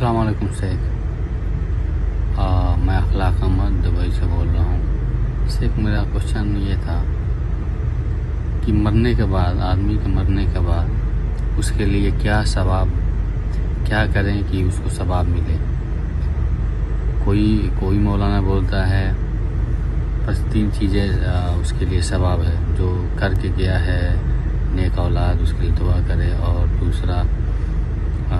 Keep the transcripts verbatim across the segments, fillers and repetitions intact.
अस्सलाम वालेकुम शेख। मैं अखलाक अहमद दुबई से बोल रहा हूँ। शेख, मेरा क्वेश्चन ये था कि मरने के बाद, आदमी के मरने के बाद उसके लिए क्या सवाब, क्या करें कि उसको सवाब मिले। कोई कोई मौलाना बोलता है बस तीन चीज़ें उसके लिए सवाब है, जो करके गया है, नेक औलाद उसके लिए दुआ करे, और दूसरा आ,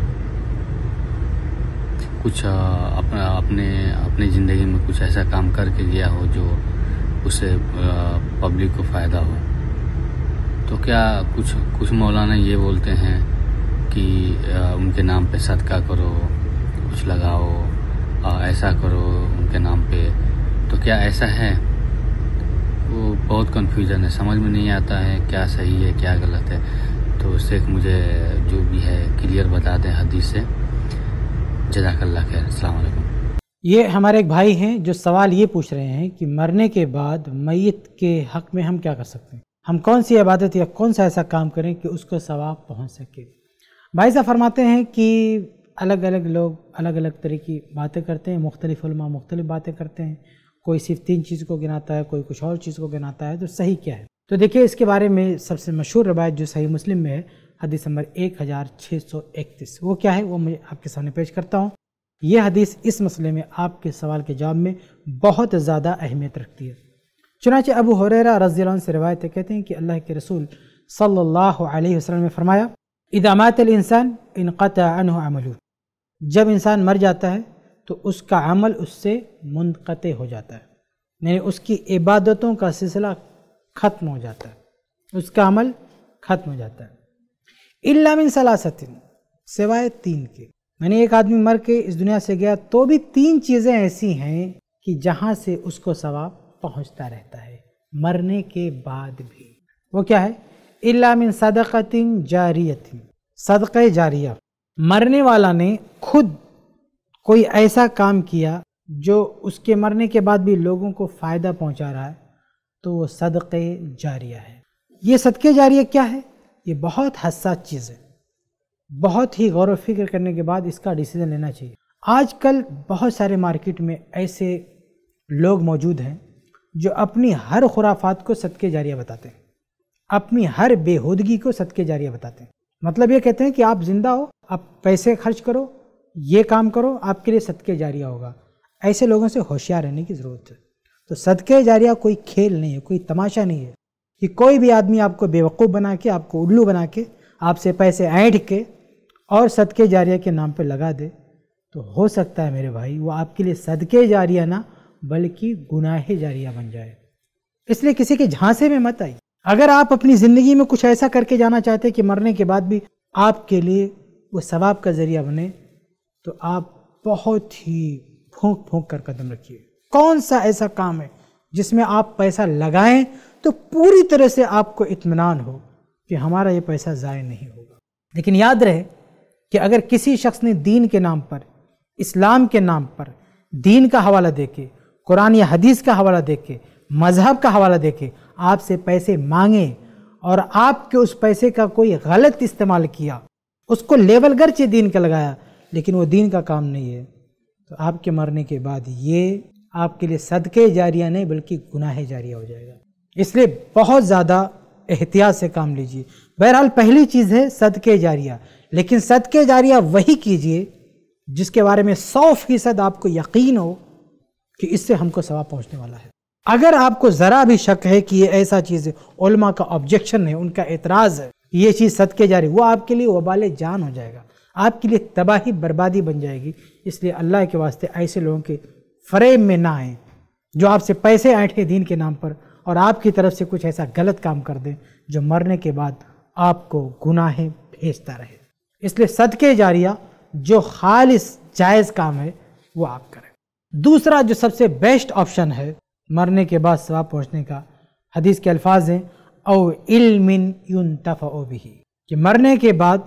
कुछ अपना अपने अपनी ज़िंदगी में कुछ ऐसा काम करके गया हो जो उससे पब्लिक को फ़ायदा हो। तो क्या कुछ कुछ मौलाना ये बोलते हैं कि आ, उनके नाम पे सदका करो, कुछ लगाओ, आ, ऐसा करो उनके नाम पे। तो क्या ऐसा है? वो बहुत कन्फ्यूज़न है, समझ में नहीं आता है क्या सही है क्या गलत है। तो शेख मुझे जो भी है क्लियर बता दें हदीस से। जज़ाकल्लाह खैर। अस्सलाम वालेकुम। ये हमारे एक भाई हैं जो सवाल ये पूछ रहे हैं कि मरने के बाद मैयत के हक़ में हम क्या कर सकते हैं, हम कौन सी इबादत या कौन सा ऐसा काम करें कि उसको सवाब पहुंच सके। भाई साहब फरमाते हैं कि अलग अलग लोग अलग अलग तरह की बातें करते हैं, मुख्तलिफ उलमा मुख्तलिफ बातें करते हैं। कोई सिर्फ तीन चीज़ को गिनाता है, कोई कुछ और चीज़ को गिनाता है। तो सही क्या है? तो देखिए, इसके बारे में सबसे मशहूर रवायत जो सही मुस्लिम में है, हदीस नंबर एक हज़ार छः सौ इकतीस, वो क्या है वो मैं आपके सामने पेश करता हूँ। ये हदीस इस मसले में आपके सवाल के जवाब में बहुत ज़्यादा अहमियत रखती है। चुनांचे अबू हुरैरा रज़ियल्लाहु अन्हु से रवायत कहते हैं कि अल्लाह के रसूल सल्लल्लाहु अलैहि वसल्लम ने फरमाया, इज़ा मातल इंसान इनक़ता अन्हु अमलुहु, जब इंसान मर जाता है तो उसका अमल उससे मुनक़ते हो जाता है, यानी उसकी इबादतों का सिलसिला ख़त्म हो जाता है, उसका अमल ख़त्म हो जाता है। इल्ला मिन सलासतिन, सिवाय तीन के। मैंने एक आदमी मर के इस दुनिया से गया तो भी तीन चीज़ें ऐसी हैं कि जहाँ से उसको सवाब पहुँचता रहता है मरने के बाद भी। वो क्या है? इल्ला मिन सदक़तिन जारियतिन, सदक़े जारिया। मरने वाला ने खुद कोई ऐसा काम किया जो उसके मरने के बाद भी लोगों को फ़ायदा पहुँचा रहा है, तो वो सदक़े जारिया है। ये सदक़े जारिया क्या है? ये बहुत हसास चीज़ है, बहुत ही गौर व फिक्र करने के बाद इसका डिसीज़न लेना चाहिए। आजकल बहुत सारे मार्केट में ऐसे लोग मौजूद हैं जो अपनी हर खुराफात को सदक़े जारिया बताते हैं, अपनी हर बेहूदगी को सदक़े जारिया बताते हैं। मतलब ये कहते हैं कि आप ज़िंदा हो, आप पैसे खर्च करो, ये काम करो, आपके लिए सदक़े जारिया होगा। ऐसे लोगों से होशियार रहने की ज़रूरत है। तो सदक़े जारिया कोई खेल नहीं है, कोई तमाशा नहीं है कि कोई भी आदमी आपको बेवकूफ़ बना के, आपको उल्लू बना के, आपसे पैसे ऐंठ के और सदक़े जारिया के नाम पे लगा दे। तो हो सकता है मेरे भाई वो आपके लिए सदक़े जारिया ना बल्कि गुनाह जारिया बन जाए। इसलिए किसी के झांसे में मत आई। अगर आप अपनी ज़िंदगी में कुछ ऐसा करके जाना चाहते हैं कि मरने के बाद भी आपके लिए वो सवाब का ज़रिया बने, तो आप बहुत ही फूंक फूंक कर कदम रखिए। कौन सा ऐसा काम है जिसमें आप पैसा लगाएं तो पूरी तरह से आपको इत्मीनान हो कि हमारा ये पैसा ज़ाय नहीं होगा। लेकिन याद रहे कि अगर किसी शख्स ने दीन के नाम पर, इस्लाम के नाम पर, दीन का हवाला देके, कुरान या हदीस का हवाला देके, मज़हब का हवाला देके आपसे पैसे मांगे और आपके उस पैसे का कोई गलत इस्तेमाल किया, उसको लेवल गर्चे दीन का लगाया, लेकिन वो दीन का काम नहीं है, तो आपके मरने के बाद ये आपके लिए सदक़े जारिया नहीं बल्कि गुनाह जारिया हो जाएगा। इसलिए बहुत ज़्यादा एहतियात से काम लीजिए। बहरहाल पहली चीज़ है सदक़े जारिया, लेकिन सदक़े जारिया वही कीजिए जिसके बारे में सौ फीसद आपको यकीन हो कि इससे हमको सवाब पहुंचने वाला है। अगर आपको ज़रा भी शक है कि ये ऐसा चीज़ है, उलमा का ऑब्जेक्शन है, उनका एतराज़ है, ये चीज़ सदक़े जारिया, वो आपके लिए वबाले जान हो जाएगा, आपके लिए तबाही बर्बादी बन जाएगी। इसलिए अल्लाह के वास्ते ऐसे लोगों के फ़रेब में ना आए जो आपसे पैसे ऐंठे दीन के नाम पर और आपकी तरफ से कुछ ऐसा गलत काम कर दें जो मरने के बाद आपको गुनाह भेजता रहे। इसलिए सदक़े जारिया जो खालिस जायज़ काम है वो आप करें। दूसरा जो सबसे बेस्ट ऑप्शन है मरने के बाद सवाब पहुँचने का, हदीस के अल्फाज हैं औ इल्मिन युन्तफ़अ बिही, कि मरने के बाद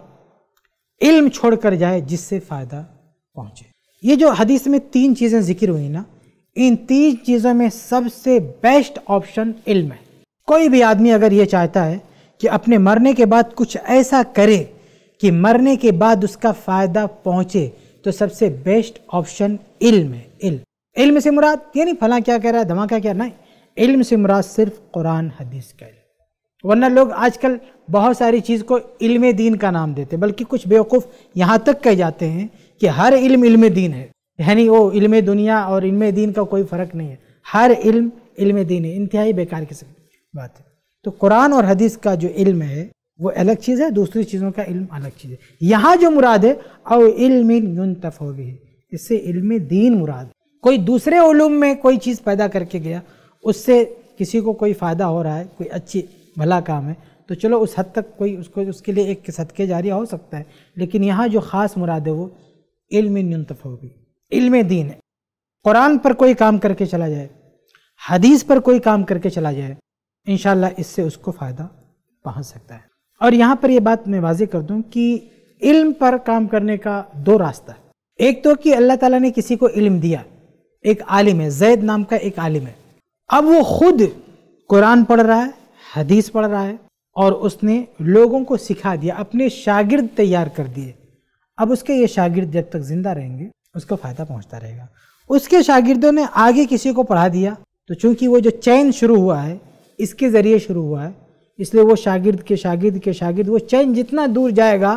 इल्म छोड़ कर जाए जिससे फ़ायदा पहुँचे। ये जो हदीस में तीन चीज़ें ज़िक्र हुई ना, इन तीन चीज़ों में सबसे बेस्ट ऑप्शन इल्म है। कोई भी आदमी अगर ये चाहता है कि अपने मरने के बाद कुछ ऐसा करे कि मरने के बाद उसका फ़ायदा पहुँचे, تو سب سے بیسٹ آپشن علم ہے۔ علم علم سے مراد یہ نہیں فلاں کیا کہہ رہا ہے دھماکہ کیا، نہیں، علم سے مراد صرف قرآن حدیث کا علم۔ ورنہ لوگ آج کل بہت ساری چیز کو علم دین کا نام دیتے، بلکہ کچھ بیوقوف یہاں تک کہہ جاتے ہیں کہ ہر علم علم دین ہے، یعنی وہ علم دنیا اور علم دین کا کوئی فرق نہیں ہے، ہر علم علم دین ہے۔ انتہائی بیکار قسم کی بات ہے۔ تو قرآن اور حدیث کا جو علم ہے وہ الگ چیز ہے، دوسری چیزوں کا علم الگ چیز ہے۔ یہاں جو مراد ہے او علم ينتفع به، اس سے علم دین مراد۔ کوئی دوسرے علوم میں کوئی چیز پیدا کر کے گیا، اس سے کسی کو کوئی فائدہ ہو رہا ہے، کوئی اچھی بھلا کام ہے، تو چلو اس حد تک کوئی اس کو اس کے لیے ایک صدقے جاریہ ہو سکتا ہے، لیکن یہاں جو خاص مراد ہے وہ علم ينتفع به، علم دین ہے۔ قرآن پر کوئی کام کر کے چلا جائے، حدیث پر کوئی کام کر کے چلا جائے، انشاءاللہ اس سے اس کو فائدہ پہنچ سکتا ہے۔ اور یہاں پر یہ بات میں واضح کر دوں کہ علم پر کام کرنے کا دو راستہ ہے۔ ایک تو کہ اللہ تعالیٰ نے کسی کو علم دیا، ایک عالم ہے، زید نام کا ایک عالم ہے، اب وہ خود قرآن پڑھ رہا ہے، حدیث پڑھ رہا ہے، اور اس نے لوگوں کو سکھا دیا، اپنے شاگرد تیار کر دیے۔ اب اس کے یہ شاگرد جب تک زندہ رہیں گے اس کو فائدہ پہنچتا رہے گا۔ اس کے شاگردوں نے آگے کسی کو پڑھا دیا، تو چونکہ وہ جو چین شروع ہوا ہے اس کے ذریعے شروع ہوا ہے، اس لیے وہ شاگرد کے شاگرد کے شاگرد، وہ چین جتنا دور جائے گا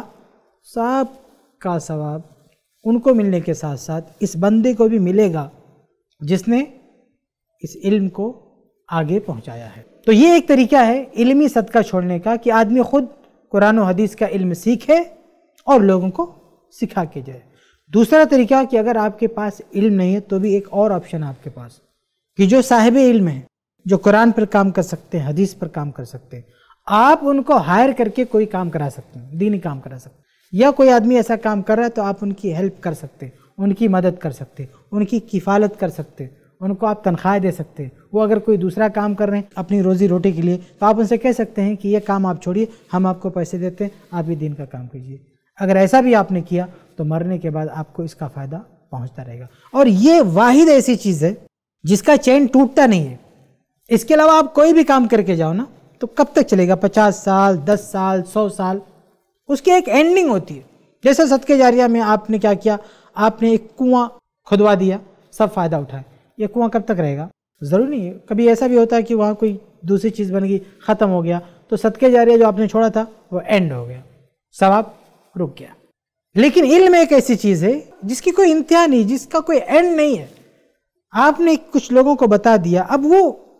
سب کا ثواب ان کو ملنے کے ساتھ ساتھ اس بندے کو بھی ملے گا جس نے اس علم کو آگے پہنچایا ہے۔ تو یہ ایک طریقہ ہے علمی صدقہ چھوڑنے کا کہ آدمی خود قرآن و حدیث کا علم سیکھے اور لوگوں کو سکھا کے جائے۔ دوسرا طریقہ کہ اگر آپ کے پاس علم نہیں ہے تو بھی ایک اور آپشن آپ کے پاس، کہ جو صاحب علم ہیں، جو قرآن پر کام کر سکتے ہیں، حدیث پر کام کر سکتے ہیں، آپ ان کو ہائر کر کے کوئی کام کرا سکتے ہیں، دینی کام کرا سکتے ہیں، یا کوئی آدمی ایسا کام کر رہا ہے تو آپ ان کی ہیلپ کر سکتے ہیں، ان کی مدد کر سکتے ہیں، ان کی کفالت کر سکتے ہیں، ان کو آپ تنخواہ دے سکتے ہیں۔ وہ اگر کوئی دوسرا کام کر رہے ہیں اپنی روزی روٹی کے لیے تو آپ ان سے کہہ سکتے ہیں کہ یہ کام آپ چھوڑیے، ہم آپ کو پیسے دیتے ہیں، آپ بھی دین کا کام کیجیے۔ اگر ایسا بھی آپ نے کیا تو مرنے کے بعد آپ کو اس کا فائدہ پہنچتا رہے گا۔ اور یہ واحد ایسی چیز ہے جس کا چین ٹوٹتا نہیں ہے۔ اس کے علاوہ آپ کوئی بھی کام کر کے جاؤ نا تو کب تک چلے گا؟ پچاس سال، دس سال، سو سال، اس کی ایک اینڈنگ ہوتی ہے۔ جیسے صدقے جاریہ میں آپ نے کیا کیا، آپ نے ایک کنواں کھدوا دیا، سب فائدہ اٹھائے، یہ کنواں کب تک رہے گا؟ ضروری نہیں ہے، کبھی ایسا بھی ہوتا ہے کہ وہاں کوئی دوسری چیز بن گئی، ختم ہو گیا، تو صدقے جاریہ جو آپ نے چھوڑا تھا وہ اینڈ ہو گیا، ثواب رک گیا۔ لیکن علم ایک ایسی چیز ہے جس کی کوئی انتہا نہیں، جس کا کوئی اینڈ نہیں ہے۔ آپ نے کچھ لوگوں کو بتا دیا، اب وہ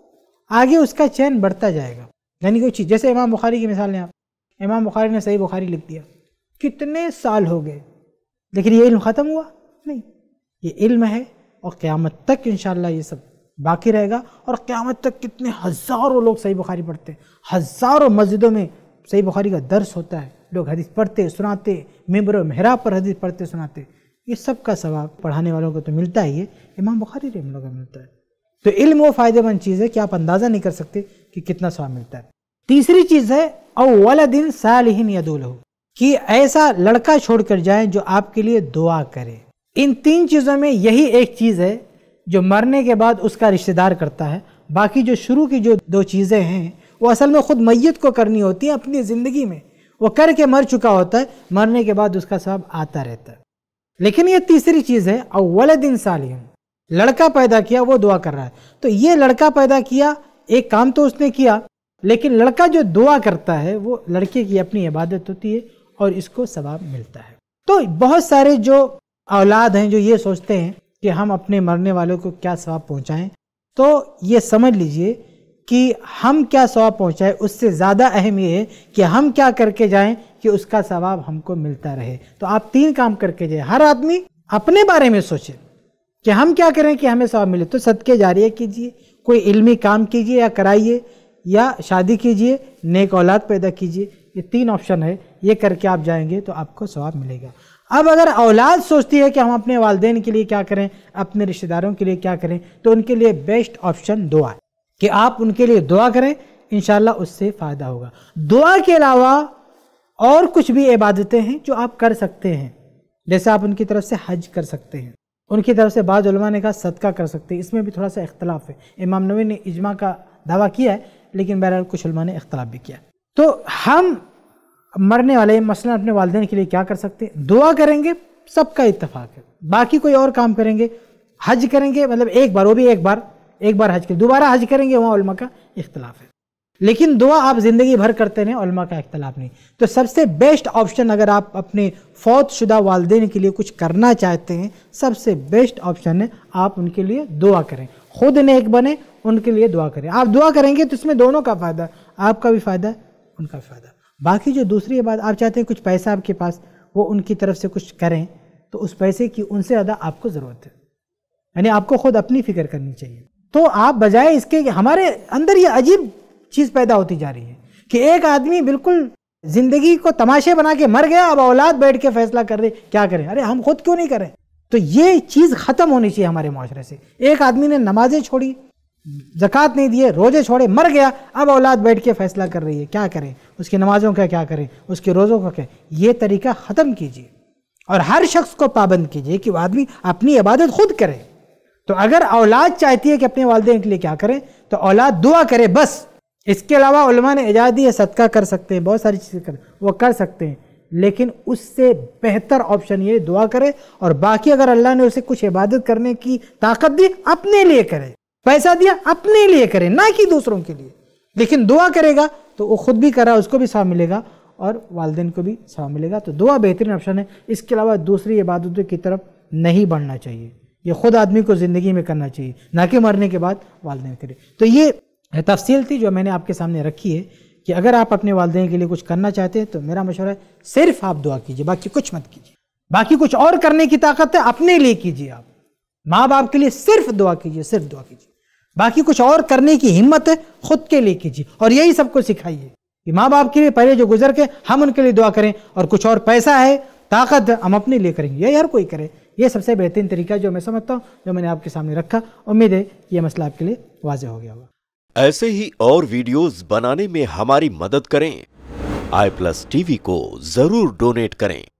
آگے اس کا چین بڑھتا جائے گا۔ یعنی کوئی چیز، جیسے امام بخاری کی مثال لیں آپ، امام بخاری نے صحیح بخاری لکھ دیا، کتنے سال ہو گئے، لیکن یہ علم ختم ہوا نہیں، یہ علم ہے اور قیامت تک انشاءاللہ یہ سب باقی رہے گا۔ اور قیامت تک کتنے ہزاروں لوگ صحیح بخاری پڑھتے ہیں، ہزاروں مسجدوں میں صحیح بخاری کا درس ہوتا ہے، لوگ حدیث پڑھتے سناتے، ممبر و محراب پر حدیث پڑھتے سناتے، یہ سب کا ثواب پڑھانے والوں کو تو ملتا ہی ہے، امام بخاری رحمہ اللہ کو ملتا ہے۔ تو علم وہ فائدہ مند چیز ہے کہ آپ اندازہ نہیں کر سکتے کہ کتنا ثواب ملتا ہے۔ تیسری چیز ہے او ولد صالح یدعو لہ، کہ ایسا لڑکا چھوڑ کر جائیں جو آپ کے لیے دعا کرے۔ ان تین چیزوں میں یہی ایک چیز ہے جو مرنے کے بعد اس کا رشتہ دار کرتا ہے، باقی جو شروع کی جو دو چیزیں ہیں وہ اصل میں خود میت کو کرنی ہوتی ہیں اپنی زندگی میں، وہ کر کے مر چکا ہوتا ہے، مرنے کے بعد اس کا ثواب آتا رہتا ہے۔ لیکن یہ تیسری چیز ہے او ولد صالح، لڑکا پیدا کیا وہ دعا کر رہا ہے، تو یہ لڑکا پیدا کیا، ایک کام تو اس نے کیا، لیکن لڑکا جو دعا کرتا ہے وہ لڑکے کی اپنی عبادت ہوتی ہے اور اس کو ثواب ملتا ہے۔ تو بہت سارے جو اولاد ہیں جو یہ سوچتے ہیں کہ ہم اپنے مرنے والوں کو کیا ثواب پہنچائیں، تو یہ سمجھ لیجئے کہ ہم کیا ثواب پہنچائیں اس سے زیادہ اہم یہ ہے کہ ہم کیا کر کے جائیں کہ اس کا ثواب ہم کو ملتا رہے۔ تو آپ تین کام کر کے جائیں، ہر آدمی اپنے بارے میں سوچے کہ ہم کیا کریں کہ ہمیں ثواب ملے۔ تو صدقے جاریہ کیجئے، کوئی علمی کام کیجئے یا کرائیے، یا شادی کیجئے، نیک اولاد پیدا کیجئے، یہ تین آپشن ہے، یہ کر کے آپ جائیں گے تو آپ کو ثواب ملے گا۔ اب اگر اولاد سوچتی ہے کہ ہم اپنے والدین کے لیے کیا کریں، اپنے رشتہ داروں کے لیے کیا کریں، تو ان کے لیے بیسٹ آپشن دعا ہے کہ آپ ان کے لیے دعا کریں، انشاءاللہ اس سے فائدہ ہوگا۔ دعا کے علاوہ اور کچھ بھی عبادتیں ہیں جو آپ کر سکتے ہیں، جیسے آپ ان کی طرف سے حج کر سکتے ہیں، ان کی طرف سے بعض علماء نے کہا صدقہ کر سکتے ہیں، اس میں بھی تھوڑا سا اختلاف ہے، امام نووی نے اجماع کا دعویٰ کیا ہے لیکن بہرحال کچھ علماء نے اختلاف بھی کیا۔ تو ہم مرنے والے مثلا اپنے والدین کے لیے کیا کر سکتے ہیں؟ دعا کریں گے سب کا اتفاق ہے. باقی کوئی اور کام کریں گے, حج کریں گے, مطلب ایک بار, وہ بھی ایک بار ایک بار حج کریں, دوبارہ حج کریں گے, وہاں علماء کا اختلاف ہے. لیکن دعا آپ زندگی بھر کرتے رہیں, علماء کا اختلاف نہیں. تو سب سے بیسٹ آپشن اگر آپ اپنے فوت شدہ والدین کے لیے کچھ کرنا چاہتے ہیں, سب سے بیسٹ آپشن ہے آپ ان کے لیے دعا کریں. خود نیک بنے, ان کے لیے دعا کریں. آپ دعا کریں گے تو اس میں دونوں کا فائدہ ہے, آپ کا بھی فائدہ ہے, ان کا بھی فائدہ ہے. باقی جو دوسری بات, آپ چاہتے ہیں کچھ پیسہ آپ کے پاس, وہ ان کی طرف سے کچھ کریں, تو اس پیسے کی ان سے زیادہ آپ کو ضرورت ہے. یعنی آپ کو خود اپنی فکر کرنی چاہیے. تو آپ بجائے اس کے, ہمارے اندر یہ عجیب چیز پیدا ہوتی جا رہی ہے کہ ایک آدمی بالکل زندگی کو تماشے بنا کے مر گیا, اب اولاد بیٹھ کے فیصلہ کر رہے کیا کریں. ارے ہم خود کیوں نہیں کریں؟ تو یہ چیز ختم ہونی چاہیے ہمارے معاشرے سے. ایک آدمی نے نمازیں چھوڑی, زکوٰۃ نہیں دیے, روزے چھوڑے, مر گیا, اب اولاد بیٹھ کے فیصلہ کر رہی ہے کیا کریں, اس کی نمازوں کا کیا کریں, اس کے روزوں کا کیا. یہ طریقہ ختم کیجیے اور ہر شخص کو پابند کیجیے کہ وہ آدمی اپنی عبادت خود کرے. تو اگر اولاد چاہتی ہے کہ اپنے والدین کے لیے کیا کریں, تو اولاد دعا کرے بس. اس کے علاوہ علماء نے اجازت دی ہے, صدقہ کر سکتے ہیں, بہت ساری چیزیں کریں, وہ کر سکتے ہیں. لیکن اس سے بہتر آپشن یہ دعا کرے, اور باقی اگر اللہ نے اسے کچھ عبادت کرنے کی طاقت دی, اپنے لیے کرے. پیسہ دیا, اپنے لیے کرے, نہ کہ دوسروں کے لیے. لیکن دعا کرے گا تو وہ خود بھی کر رہا ہے, اس کو بھی ثواب ملے گا اور والدین کو بھی ثواب ملے گا. تو دعا بہترین آپشن ہے. اس کے علاوہ دوسری عبادتوں کی طرف نہیں بڑھنا چاہیے. یہ خود آدمی کو زندگی میں کرنا چاہیے, نہ کہ مرنے کے بعد والدین کرے. تو یہ تفصیل تھی جو میں نے آپ کے سامنے رکھی ہے کہ اگر آپ اپنے والدین کے لیے کچھ کرنا چاہتے ہیں تو میرا مشورہ ہے صرف آپ دعا کیجیے, باقی کچھ مت کیجیے. باقی کچھ اور کرنے کی طاقت ہے, اپنے لیے کیجیے. آپ ماں باپ کے لیے صرف دعا کیجیے, صرف دعا کیجیے. باقی کچھ اور کرنے کی ہمت ہے خود کے لیے کیجیے. اور یہی سب کو سکھائیے کہ ماں باپ کے لیے پہلے جو گزر کے ہم ان کے لیے دعا کریں, اور کچھ اور پیسہ ہے, طاقت ہے, ہم اپنے لیے کریں گے. یہ ہر کوئی کرے. یہ سب سے بہترین طریقہ جو میں سمجھتا ہوں, جو میں نے آپ کے سامنے رکھا. امید ہے یہ مسئلہ آپ کے لیے واضح ہو گیا ہوگا. ایسے ہی اور ویڈیوز بنانے میں ہماری مدد کریں. آئی پلس ٹی وی کو ضرور ڈونیٹ کریں.